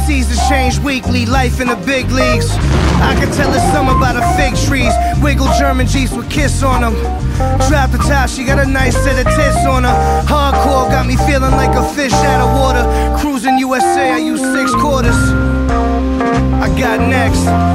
seasons change weekly, life in the big leagues. I can tell it's something about the fig trees. Wiggle German Jeeps with kiss on them. Drop the top, she got a nice set of tits on her. Hardcore got me feeling like a fish out of water. Cruising USA, I use 6 quarters. I got next.